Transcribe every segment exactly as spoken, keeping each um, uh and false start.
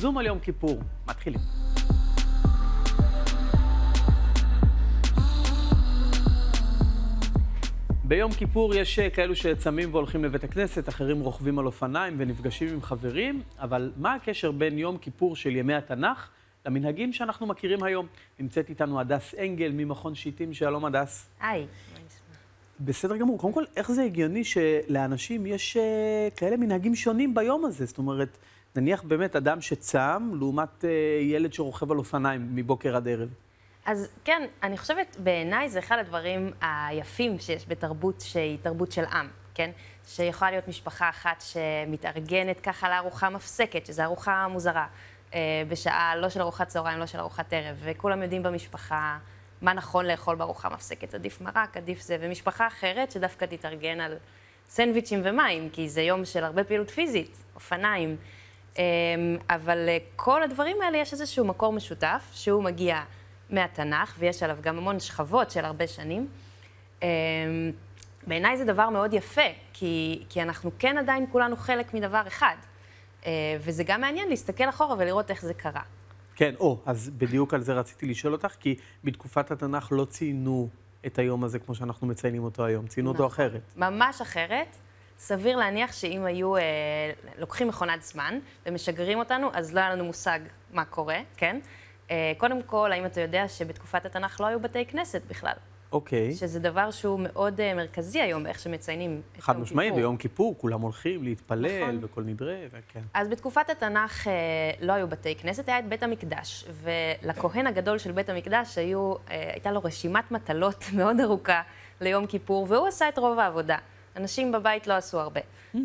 זום על יום כיפור. מתחילים. ביום כיפור יש כאלו שצמים והולכים לבית הכנסת, אחרים רוכבים על אופניים ונפגשים עם חברים, אבל מה הקשר בין יום כיפור של ימי התנ"ך למנהגים שאנחנו מכירים היום? נמצאת איתנו הדס אנגל ממכון שיטים. שלום הדס. היי, מה נשמע? בסדר גמור. קודם כל, איך זה הגיוני שלאנשים יש uh, כאלה מנהגים שונים ביום הזה? זאת אומרת, נניח באמת אדם שצם לעומת uh, ילד שרוכב על אופניים מבוקר עד ערב. אז כן, אני חושבת, בעיניי זה אחד הדברים היפים שיש בתרבות שהיא תרבות של עם, כן? שיכולה להיות משפחה אחת שמתארגנת ככה לארוחה מפסקת, שזו ארוחה מוזרה, בשעה לא של ארוחת צהריים, לא של ארוחת ערב, וכולם יודעים במשפחה מה נכון לאכול בארוחה מפסקת. עדיף מרק, עדיף זה, ומשפחה אחרת שדווקא תתארגן על סנדוויצ'ים ומים, כי זה יום של הרבה פעילות פיזית, אופניים. אבל כל הדברים האלה יש איזשהו מקור משותף, שהוא מגיע מהתנ"ך, ויש עליו גם המון שכבות של הרבה שנים. בעיניי זה דבר מאוד יפה, כי, כי אנחנו כן עדיין כולנו חלק מדבר אחד. וזה גם מעניין להסתכל אחורה ולראות איך זה קרה. כן, או, אז בדיוק על זה רציתי לשאול אותך, כי בתקופת התנ"ך לא ציינו את היום הזה כמו שאנחנו מציינים אותו היום, ציינו אותו אחרת. ממש אחרת. סביר להניח שאם היו אה, לוקחים מכונת זמן ומשגרים אותנו, אז לא היה לנו מושג מה קורה, כן? קודם כל, האם אתה יודע שבתקופת התנ"ך לא היו בתי כנסת בכלל? אוקיי. שזה דבר שהוא מאוד מרכזי היום, איך שמציינים את יום כיפור. חד משמעי, ביום כיפור כולם הולכים להתפלל נכון. וכל נדרה, וכן. אז בתקופת התנ"ך לא היו בתי כנסת, היה את בית המקדש, ולכהן הגדול של בית המקדש היו, הייתה לו רשימת מטלות מאוד ארוכה ליום כיפור, והוא עשה את רוב העבודה. אנשים בבית לא עשו הרבה. Mm.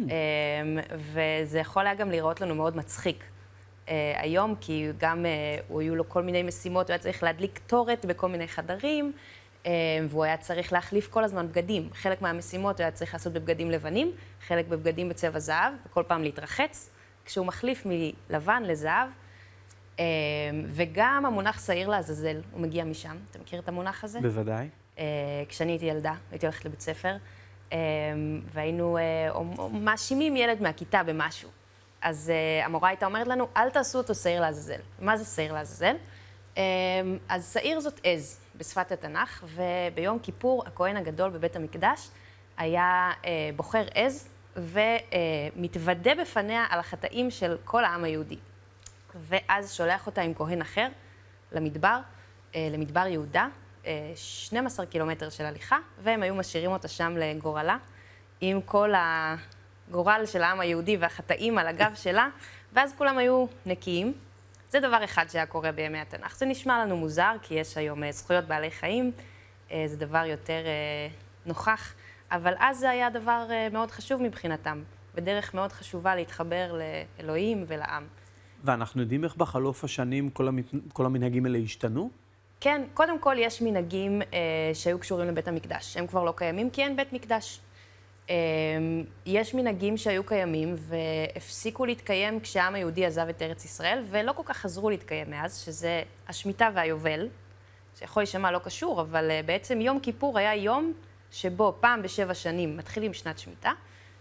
וזה יכול היה גם לראות לנו מאוד מצחיק. Uh, היום, כי גם uh, היו לו כל מיני משימות, הוא היה צריך להדליק תורת בכל מיני חדרים, uh, והוא היה צריך להחליף כל הזמן בגדים. חלק מהמשימות הוא היה צריך לעשות בבגדים לבנים, חלק בבגדים בצבע זהב, וכל פעם להתרחץ, כשהוא מחליף מלבן לזהב. Uh, וגם המונח שעיר לעזאזל, הוא מגיע משם. אתה מכיר את המונח הזה? בוודאי. Uh, כשאני הייתי ילדה, הייתי הולכת לבית ספר, uh, והיינו uh, מאשימים ילד מהכיתה במשהו. אז uh, המורה הייתה אומרת לנו, אל תעשו אותו שעיר לעזאזל. מה זה שעיר לעזאזל? Um, אז שעיר זאת עז בשפת התנ"ך, וביום כיפור הכהן הגדול בבית המקדש היה uh, בוחר עז ומתוודה uh, בפניה על החטאים של כל העם היהודי. ואז שולח אותה עם כהן אחר למדבר, uh, למדבר יהודה, uh, שנים עשר קילומטר של הליכה, והם היו משאירים אותה שם לגורלה, עם כל ה... גורל של העם היהודי והחטאים על הגב שלה, ואז כולם היו נקיים. זה דבר אחד שהיה קורה בימי התנ"ך. זה נשמע לנו מוזר, כי יש היום זכויות בעלי חיים, זה דבר יותר נוכח, אבל אז זה היה דבר מאוד חשוב מבחינתם, ודרך מאוד חשובה להתחבר לאלוהים ולעם. ואנחנו יודעים איך בחלוף השנים כל, המת... כל המנהגים האלה השתנו? כן, קודם כל יש מנהגים שהיו קשורים לבית המקדש, הם כבר לא קיימים כי אין בית מקדש. יש מנהגים שהיו קיימים והפסיקו להתקיים כשהעם היהודי עזב את ארץ ישראל, ולא כל כך חזרו להתקיים מאז, שזה השמיטה והיובל, שיכול להישמע לא קשור, אבל בעצם יום כיפור היה יום שבו פעם בשבע שנים מתחילים שנת שמיטה,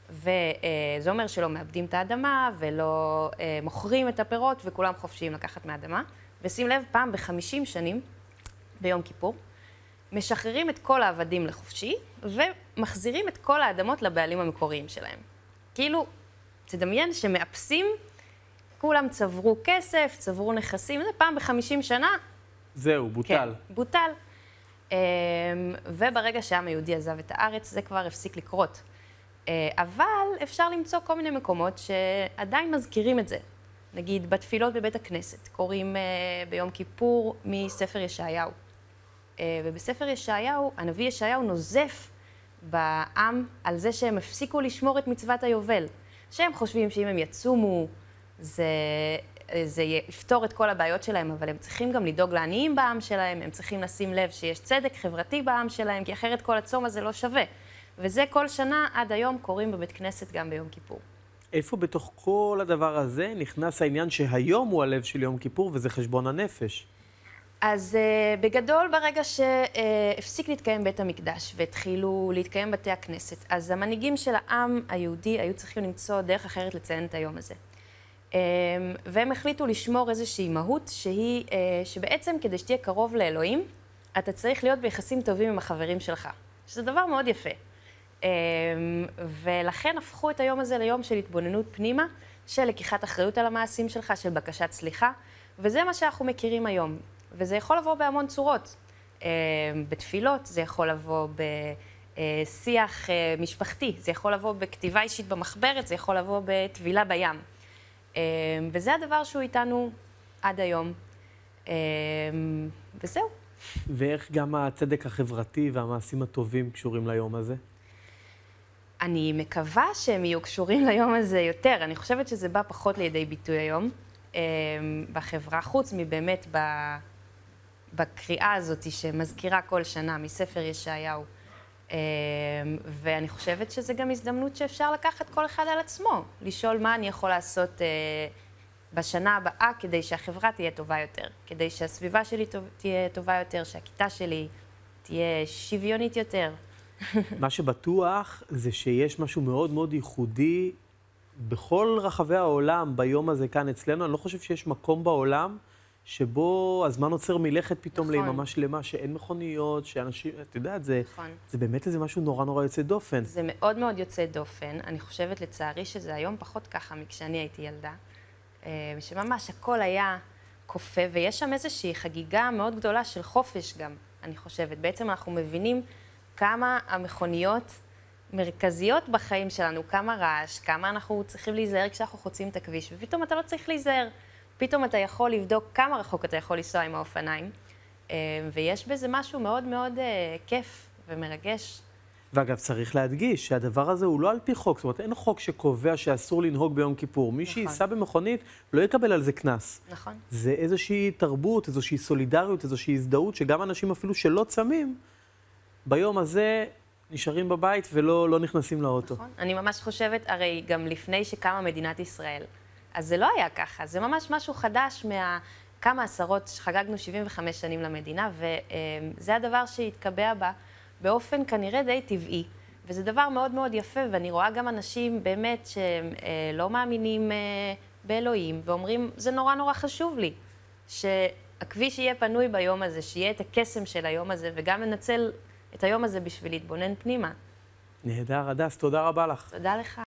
וזה אומר שלא מאבדים את האדמה ולא מוכרים את הפירות וכולם חופשיים לקחת מהאדמה. ושים לב, פעם בחמישים שנים ביום כיפור, משחררים את כל העבדים לחופשי, ומחזירים את כל האדמות לבעלים המקוריים שלהם. כאילו, תדמיין שמאפסים, כולם צברו כסף, צברו נכסים, זה פעם בחמישים שנה. זהו, בוטל. כן, בוטל. וברגע שהעם היהודי עזב את הארץ, זה כבר הפסיק לקרות. אבל אפשר למצוא כל מיני מקומות שעדיין מזכירים את זה. נגיד, בתפילות בבית הכנסת, קוראים ביום כיפור מספר ישעיהו. ובספר ישעיהו, הנביא ישעיהו נוזף בעם על זה שהם הפסיקו לשמור את מצוות היובל. שהם חושבים שאם הם יצומו, זה, זה יפתור את כל הבעיות שלהם, אבל הם צריכים גם לדאוג לעניים בעם שלהם, הם צריכים לשים לב שיש צדק חברתי בעם שלהם, כי אחרת כל הצום הזה לא שווה. וזה כל שנה עד היום קוראים בבית כנסת גם ביום כיפור. איפה בתוך כל הדבר הזה נכנס העניין שהיום הוא הלב של יום כיפור, וזה חשבון הנפש? אז uh, בגדול, ברגע שהפסיק להתקיים בית המקדש והתחילו להתקיים בתי הכנסת, אז המנהיגים של העם היהודי היו צריכים למצוא דרך אחרת לציין את היום הזה. והם החליטו לשמור איזושהי מהות שהיא, שבעצם כדי שתהיה קרוב לאלוהים, אתה צריך להיות ביחסים טובים עם החברים שלך, שזה דבר מאוד יפה. ולכן הפכו את היום הזה ליום של התבוננות פנימה, של לקיחת אחריות על המעשים שלך, של בקשת סליחה, וזה מה שאנחנו מכירים היום. וזה יכול לבוא בהמון צורות. בתפילות, זה יכול לבוא בשיח משפחתי, זה יכול לבוא בכתיבה אישית במחברת, זה יכול לבוא בטבילה בים. וזה הדבר שהוא איתנו עד היום. וזהו. ואיך גם הצדק החברתי והמעשים הטובים קשורים ליום הזה? אני מקווה שהם יהיו קשורים ליום הזה יותר. אני חושבת שזה בא פחות לידי ביטוי היום בחברה, חוץ מבאמת בקריאה הזאת שמזכירה כל שנה מספר ישעיהו. ואני חושבת שזה גם הזדמנות שאפשר לקחת כל אחד על עצמו, לשאול מה אני יכול לעשות בשנה הבאה כדי שהחברה תהיה טובה יותר, כדי שהסביבה שלי תהיה טובה יותר, שהכיתה שלי תהיה שוויונית יותר. מה שבטוח זה שיש משהו מאוד מאוד ייחודי בכל רחבי העולם ביום הזה כאן אצלנו. אני לא חושב שיש מקום בעולם שבו הזמן עוצר מלכת פתאום נכון. ליממה שלמה, שאין מכוניות, שאנשים, את יודעת, זה, נכון. זה באמת איזה משהו נורא נורא יוצא דופן. זה מאוד מאוד יוצא דופן. אני חושבת לצערי שזה היום פחות ככה מכשאני הייתי ילדה, שממש הכל היה קופה, ויש שם איזושהי חגיגה מאוד גדולה של חופש גם, אני חושבת. בעצם אנחנו מבינים כמה המכוניות מרכזיות בחיים שלנו, כמה רעש, כמה אנחנו צריכים להיזהר כשאנחנו חוצים את הכביש, ופתאום אתה לא צריך להיזהר. פתאום אתה יכול לבדוק כמה רחוק אתה יכול לנסוע עם האופניים, ויש בזה משהו מאוד מאוד כיף ומרגש. ואגב, צריך להדגיש שהדבר הזה הוא לא על פי חוק, זאת אומרת, אין חוק שקובע שאסור לנהוג ביום כיפור. מי שייסע במכונית לא יקבל על זה כנס. נכון. זה איזושהי תרבות, איזושהי סולידריות, איזושהי הזדהות, שגם אנשים אפילו שלא צמים, ביום הזה נשארים בבית ולא לא נכנסים לאוטו. נכון. אני ממש חושבת, הרי גם לפני שקמה מדינת ישראל, אז זה לא היה ככה, זה ממש משהו חדש מהכמה עשרות, חגגנו שבעים וחמש שנים למדינה, וזה הדבר שהתקבע בה באופן כנראה די טבעי, וזה דבר מאוד מאוד יפה, ואני רואה גם אנשים באמת שלא מאמינים באלוהים, ואומרים, זה נורא נורא חשוב לי, שהכביש יהיה פנוי ביום הזה, שיהיה את הקסם של היום הזה, וגם לנצל את היום הזה בשביל להתבונן פנימה. נהדר, הדס, תודה רבה לך. תודה לך.